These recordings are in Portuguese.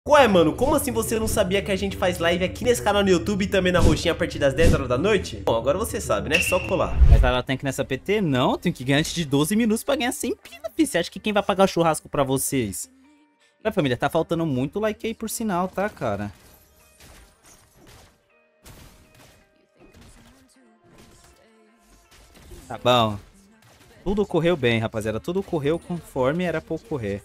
Ué, mano, como assim você não sabia que a gente faz live aqui nesse canal no YouTube e também na roxinha a partir das 10 horas da noite? Bom, agora você sabe, né? Só colar. Mas ela tem que nessa PT? Não, tem que ganhar antes de 12 minutos pra ganhar 100 pila, filho. Você acha que quem vai pagar o churrasco pra vocês? Ué, família, tá faltando muito like aí por sinal, tá, cara? Tá bom. Tudo correu bem, rapaziada. Tudo correu conforme era pra ocorrer.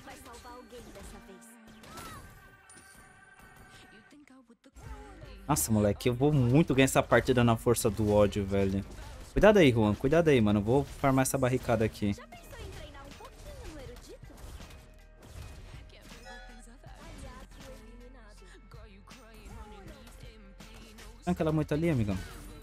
Nossa, moleque, eu vou muito ganhar essa partida na força do ódio, velho. Cuidado aí, Juan. Cuidado aí, mano. Vou farmar essa barricada aqui. Olha aquela moita ali, amigão.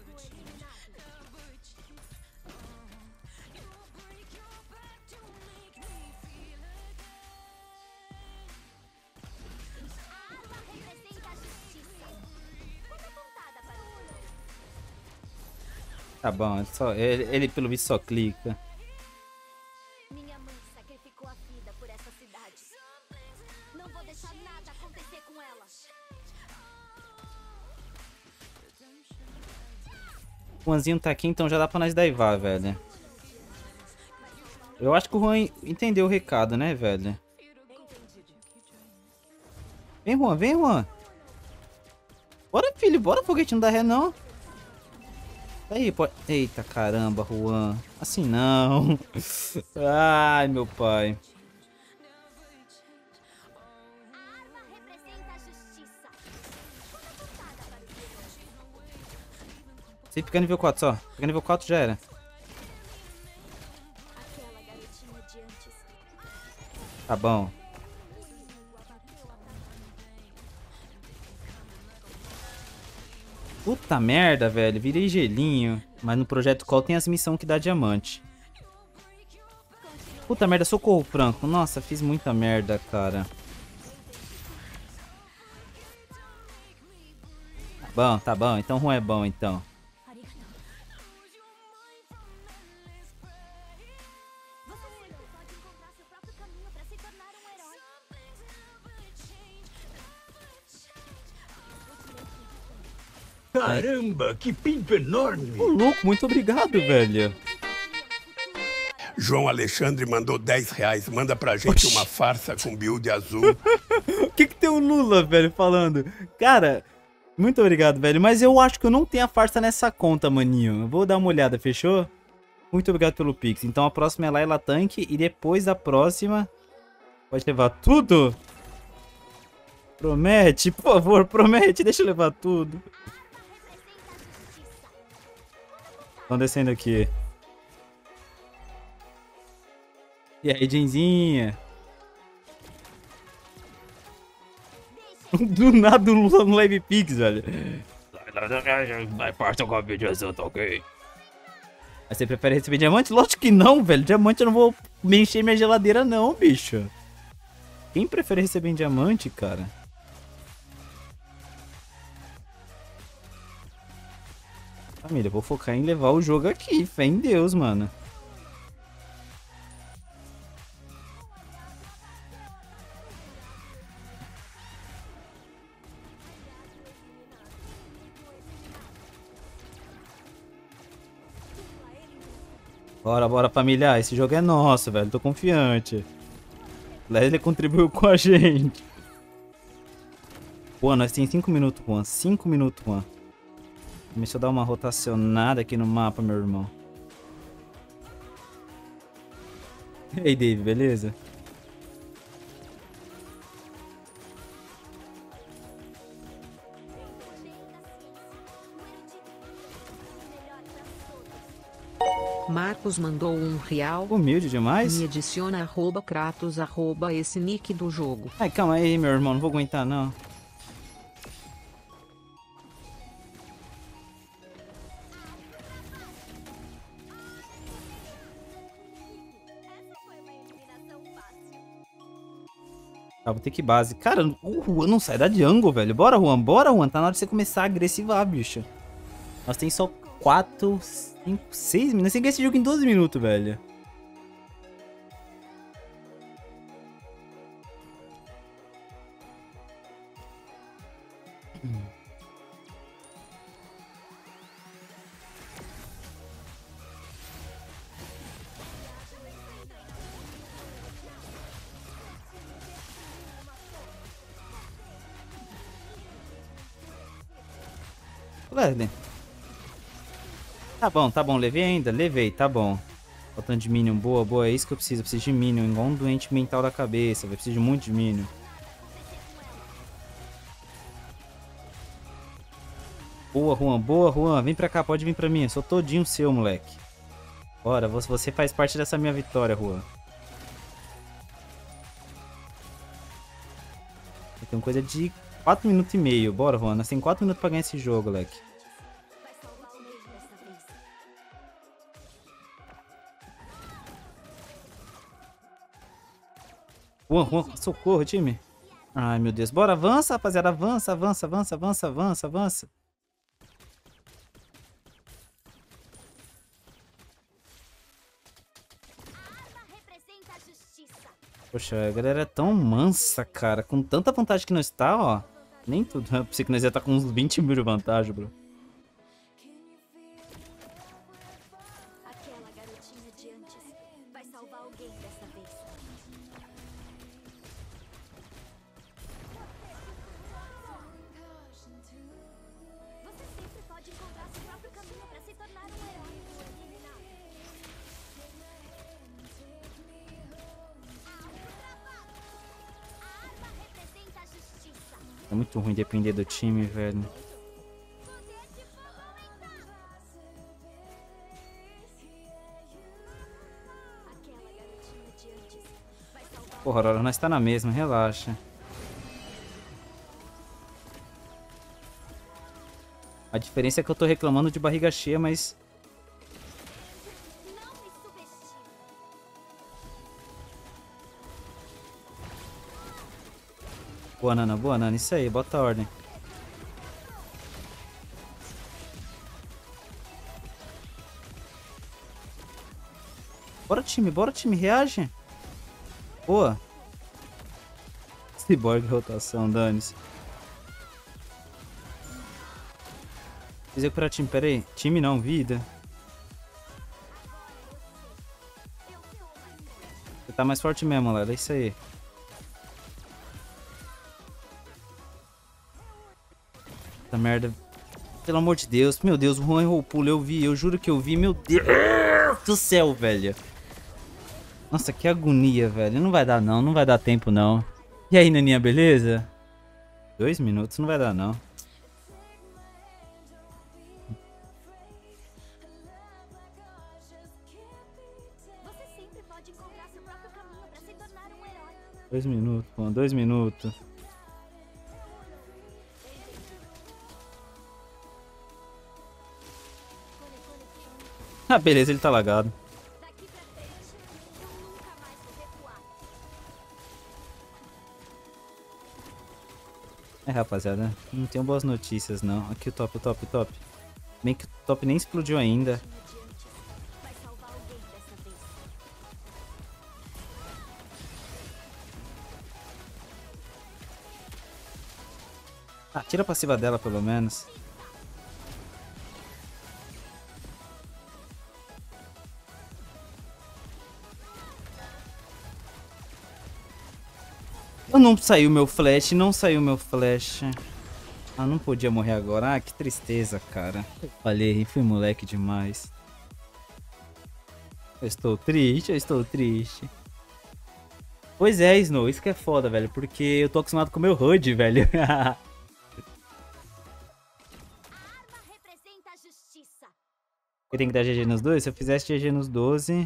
Tá bom, ele pelo visto só clica. Minha mãe sacrificou a vida por essa cidade. Não vou deixar nada acontecer com ela. O Juanzinho tá aqui, então já dá pra nós daivar, velho. Eu acho que o Juan entendeu o recado, né, velho? Vem, Juan, vem, Juan. Bora, filho, bora, foguete, não dá ré, não. Aí, pode... Eita, caramba, Juan. Assim não. Ai, meu pai. A arma representa a justiça. Você fica nível 4 só. Fica nível 4 já era. Aquela garotinha de antes. Tá bom. Puta merda, velho. Virei gelinho. Mas no Projeto Call tem as missões que dá diamante. Puta merda, socorro, Franco. Nossa, fiz muita merda, cara. Tá bom. Então Juan é bom, então. Você sempre pode encontrar seu próprio caminho para se tornar um herói. Caramba, que pinto enorme! Ô, louco, muito obrigado, velho. João Alexandre mandou R$10. Manda pra gente uma farsa com build azul. O que tem o Lula, velho, falando? Cara, muito obrigado, velho. Mas eu acho que eu não tenho a farsa nessa conta, maninho. Eu vou dar uma olhada, fechou? Muito obrigado pelo Pix. Então a próxima é Layla Tanque. E depois da próxima... Pode levar tudo? Promete, por favor, promete. Deixa eu levar tudo. Estão descendo aqui. E aí, Jenzinha? Do nada o Lula no Live Pix, velho. Vai partir com a videoação, tá ok? Mas você prefere receber diamante? Lógico que não, velho. Diamante eu não vou encher minha geladeira não, bicho. Quem prefere receber em diamante, cara? Família, eu vou focar em levar o jogo aqui. Fé em Deus, mano. Bora, família. Esse jogo é nosso, velho. Tô confiante. Leslie contribuiu com a gente. Juan, nós temos 5 minutos, Juan. 5 minutos, Juan. Deixa eu dar uma rotacionada aqui no mapa, meu irmão. E aí, Dave, beleza? Marcos mandou R$1. Humilde demais? Me adiciona @Kratos, esse nick do jogo. Ai, calma aí, meu irmão. Não vou aguentar, não. Essa foi uma eliminação fácil. Tá, vou ter que base. Cara, o Juan não sai da jungle, velho. Bora, Juan. Tá na hora de você começar a agressivar, bicho. Nós tem só 4, 5, 6 minutos. Nós tem que ganhar esse jogo em 12 minutos, velho. Velho. Tá bom, levei ainda, levei, tá bom. Faltando de Minion, boa, boa, é isso que eu preciso de Minion, igual um doente mental da cabeça, velho, preciso de muito de Minion. Boa, Juan, vem pra cá, pode vir pra mim, eu sou todinho seu, moleque. Bora, você faz parte dessa minha vitória, Juan. Tem coisa de 4 minutos e meio, bora, Juan, nós temos 4 minutos pra ganhar esse jogo, moleque. Juan, socorro, time. Ai, meu Deus. Bora, avança, rapaziada. Avança. Poxa, a galera é tão mansa, cara. Com tanta vantagem que nós tá, ó. Nem tudo. Eu pensei que nós ia estar com uns 20 mil de vantagem, bro. Aquela garotinha de antes vai salvar alguém dessa vez. Você sempre pode encontrar seu próprio caminho para se tornar um herói. A arma representa a justiça. É muito ruim depender do time, velho. Aquela garotinha de antes vai salvar. Porra, Aurora, nós tá na mesma, relaxa. A diferença é que eu tô reclamando de barriga cheia, mas... Não me subestime. Boa, Nana, isso aí, bota a ordem. Bora time, reage. Boa. Cyborg rotação, dane-se. Fiz recuperar time, pera aí. Time não, vida. Você tá mais forte mesmo, galera, é isso aí. Puta merda. Pelo amor de Deus. Meu Deus, o Juan errou o pulo. Eu juro que eu vi. Meu Deus do céu, velho. Nossa, que agonia, velho. Não vai dar não, não vai dar tempo não. E aí, Naninha, beleza? 2 minutos, não vai dar não. Você sempre pode encontrar seu próprio caminho para se tornar um herói. 2 minutos, pô, 2 minutos. Ah, beleza, ele tá lagado. Daqui pra frente, eu nunca mais vou recuar. É, rapaziada, não tenho boas notícias não. Aqui o top. Bem que o top nem explodiu ainda. Vai salvar alguém dessa vez. Ah, tira a passiva dela pelo menos. Não saiu meu flash, Ah, não podia morrer agora. Ah, que tristeza, cara. Falei, fui moleque demais. Eu estou triste. Pois é, Snow, isso que é foda, velho. Porque eu tô acostumado com o meu HUD, velho. A arma representa a justiça. Eu tenho que dar GG nos 12? Se eu fizesse GG nos 12...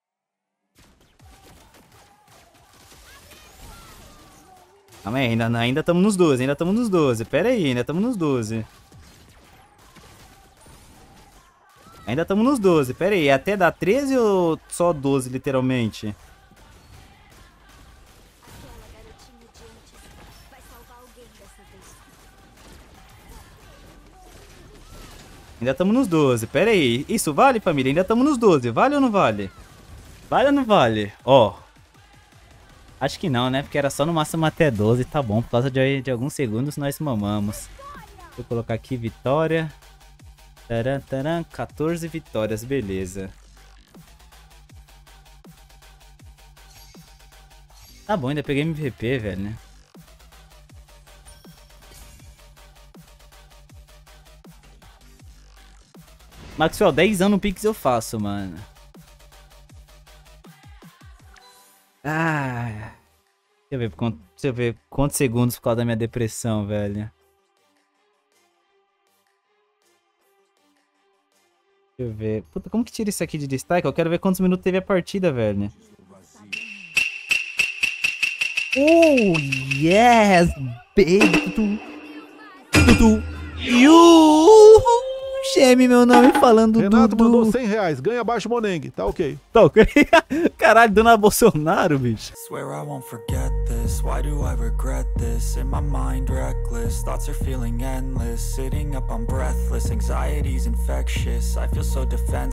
Calma aí, ainda estamos nos 12, Pera aí, ainda estamos nos 12. Pera aí, até dar 13 ou só 12, literalmente? Aquela garotinha de antes vai salvar alguém dessa vez. Ainda estamos nos 12, pera aí. Isso vale, família? Ainda estamos nos 12, vale ou não vale? Vale ou não vale? Ó. Acho que não, né? Porque era só no máximo até 12, tá bom. Por causa de alguns segundos nós mamamos. eu colocar aqui vitória. Taran, taran, 14 vitórias, beleza. Tá bom, ainda peguei MVP, velho, né? Maxwell, 10 anos no Pix eu faço, mano. Ah, deixa eu ver quantos segundos por causa da minha depressão, velho. Deixa eu ver. Puta, como que tira isso aqui de destaque? Eu quero ver quantos minutos teve a partida, velho. Oh, yes, baby. Tutu. Chame meu nome falando Renato Dudu. mandou 100 reais. Ganha abaixo Moneng. Tá ok. Tá ok. Caralho, dona Bolsonaro, bicho. Swear I won't forget this. Why do I regret this? In my mind reckless. Thoughts are feeling endless. Sitting up, I'm breathless. Anxiety's infectious. I feel so defenseless.